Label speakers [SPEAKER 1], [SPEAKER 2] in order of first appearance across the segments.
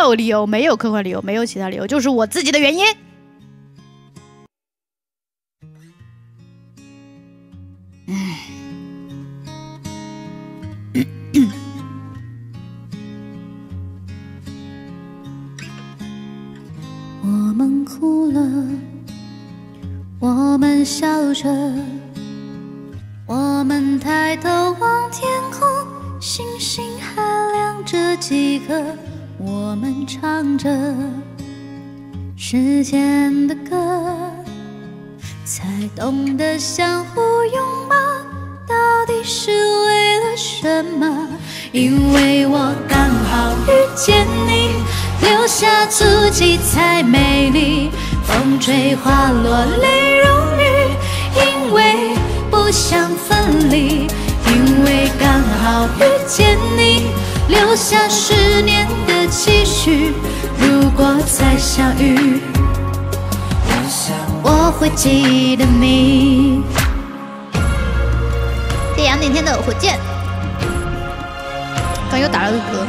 [SPEAKER 1] 有理由，没有客观理由，没有其他理由，就是我自己的原因。
[SPEAKER 2] 我们哭了，我们笑着，我们抬头望天空，星星还亮着几个，我们唱着时间的歌，才懂得相互拥抱，到底是为了什么？因为我刚好遇见你，留下足迹才美丽，风吹花落泪如雨，因为不想分离，因为刚好遇见你，留下10年的期许，如果再相遇，我会记得你。
[SPEAKER 1] 谢谢杨顶天的火箭，刚又打了个嗝。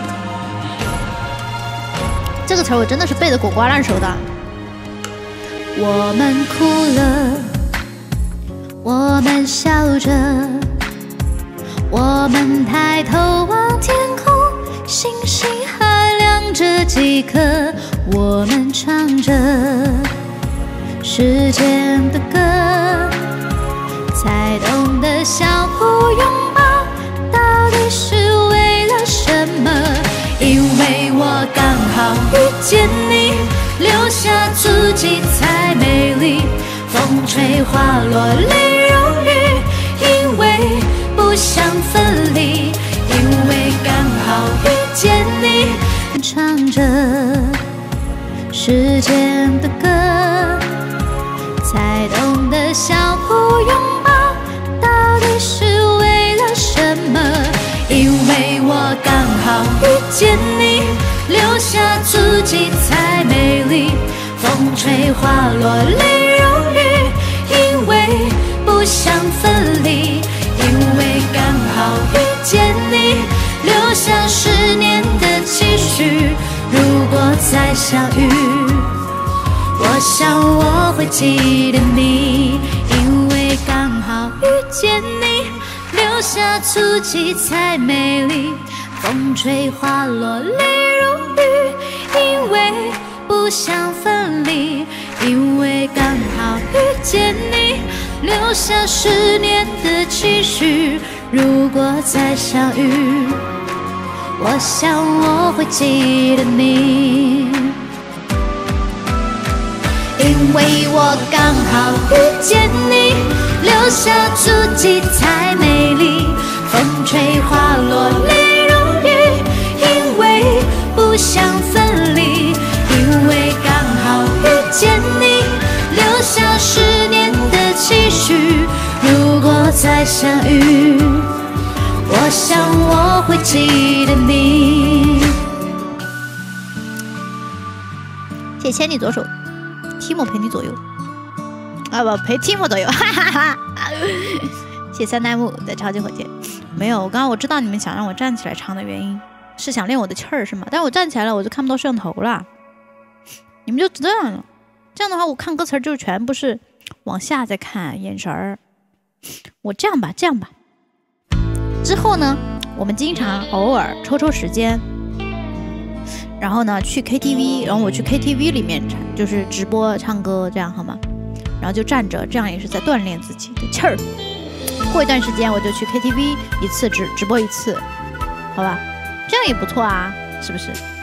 [SPEAKER 1] 这个词儿我真的是背得滚瓜烂熟的。
[SPEAKER 2] 我们哭了，我们笑着，我们抬头望天空，星星还亮着几颗，我们唱着时间的歌，才懂得相互拥抱，到底是为了什么？因为我刚好遇见你，留下足迹才美丽，风吹花落泪如雨，因为不想分离，因为刚好遇见你，唱着时间的歌，才懂得相互拥抱，到底是为了什么？因为我刚好遇见你，留下足迹才美丽，风吹花落泪如雨，因为不想分离，因为刚好遇见你，留下10年的期许，如果再相遇，我想我会记得你，因为刚好遇见你，留下足迹才美丽，风吹花落泪如雨，因为不想分离，因为刚好遇见你，留下10年的期许，如果再相遇，我想我会记得你。因为我刚好遇见你，留下足迹才美丽，风吹花落泪如雨，因为不想分离，因为刚好遇见你，留下10年的期许，如果再相遇，我想我会记得你。
[SPEAKER 1] 谢谢牵你左手，Timo 陪你左右，啊不陪 Timo 左右，哈哈哈。谢谢3代目的超级火箭。没有，刚刚我知道你们想让我站起来唱的原因，是想练我的气儿是吗？但我站起来了，我就看不到摄像头了，你们就知道了。这样的话，我看歌词就全部是往下再看，眼神儿。我这样吧，之后呢，我们经常偶尔抽时间，然后呢去 KTV， 然后我去 KTV 里面就是直播唱歌，这样好吗？然后就站着，这样也是在锻炼自己的气儿。过一段时间我就去 KTV 一次直播一次，好吧？这样也不错啊，是不是？